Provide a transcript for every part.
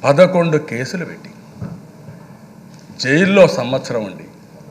11 కేసులు పెట్టి జైల్లో సంవత్సరం ఉండి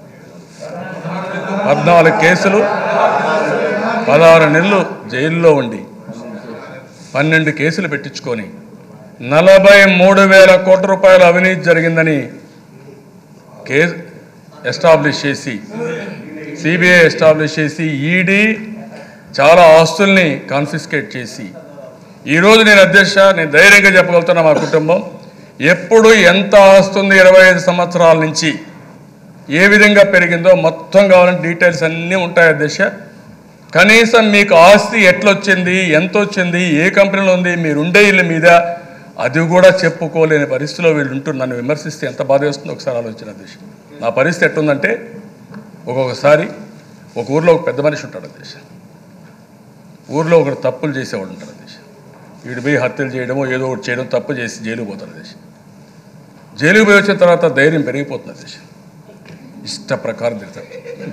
14 కేసులు 16 నెలలు జైల్లో ఉండి 12 కేసులు పెట్టించుకొని 43,000 కోట్ల రూపాయల అవినీతి జరిగిందని కేసు ఎస్టాబ్లిష్ చేసి సిబిఐ ఎస్టాబ్లిష్ చేసి ఈడీ చాలా ఆస్తుల్ని కాన్ఫిస్కేట్ చేసి ఈరోజు నేను ధైర్యంగా చెప్పగలుగుతున్నా మా కుటుంబం ఎప్పుడు ఎంత ఆస్తుంది 25 సంవత్సరాల నుంచి ఏ విధంగా పెరిగిందో మొత్తం కావాలంటే డీటెయిల్స్ అన్నీ ఉంటాయి అధ్యక్ష. కనీసం మీకు ఆస్తి ఎట్లొచ్చింది, ఎంత వచ్చింది, ఏ కంపెనీలో ఉంది, మీరు ఉండే ఇల్లు మీద అది కూడా చెప్పుకోలేని పరిస్థితిలో వీళ్ళు ఉంటూ నన్ను విమర్శిస్తే ఎంత బాధ వేస్తుందో ఒకసారి ఆలోచన అధ్యక్ష. నా పరిస్థితి ఎట్టుందంటే ఒక్కొక్కసారి ఒక ఊర్లో ఒక పెద్ద మనిషి ఉంటాడు అధ్యక్ష. ఊర్లో ఒకరు తప్పులు చేసేవాడు ఉంటాడు అధ్యక్ష. వీడు పోయి హత్యలు చేయడమో ఏదో ఒకటి చేయడం తప్పు చేసి జైలుకు పోతాడు అధ్యక్ష. జైలుకు పోయి వచ్చిన తర్వాత ధైర్యం పెరిగిపోతుంది అధ్యక్ష. ఇష్ట ప్రకారం తిరుగుతాడు.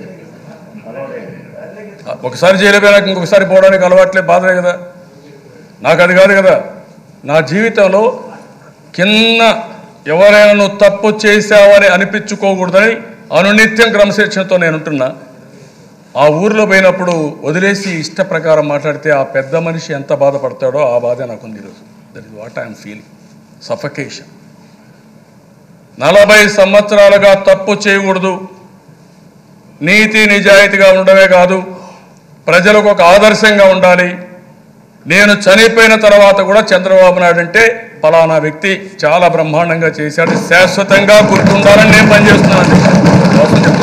ఒకసారి జైలు పోయినాక ఇంకొకసారి పోవడానికి అలవాట్లే బాధలే కదా. నాకు అది కాదు కదా. నా జీవితంలో కింద ఎవరైనా నువ్వు తప్పు చేశావని అనిపించుకోకూడదని అనునిత్యం క్రమశిక్షణతో నేను ఉంటున్నా. ఆ ఊర్లో పోయినప్పుడు వదిలేసి ఇష్ట ప్రకారం మాట్లాడితే ఆ పెద్ద మనిషి ఎంత బాధపడతాడో ఆ బాధ నాకుంది ఈరోజు. That is what I'm feeling. Suffocation. 40 సంవత్సరాలుగా తప్పు చేయకూడదు, నీతి నిజాయితీగా ఉండడమే కాదు ప్రజలకు ఒక ఆదర్శంగా ఉండాలి. నేను చనిపోయిన తర్వాత కూడా చంద్రబాబు నాయుడు అంటే ఫలానా వ్యక్తి చాలా బ్రహ్మాండంగా చేశాడు, శాశ్వతంగా గుర్తుండాలని నేను పనిచేస్తున్నాను.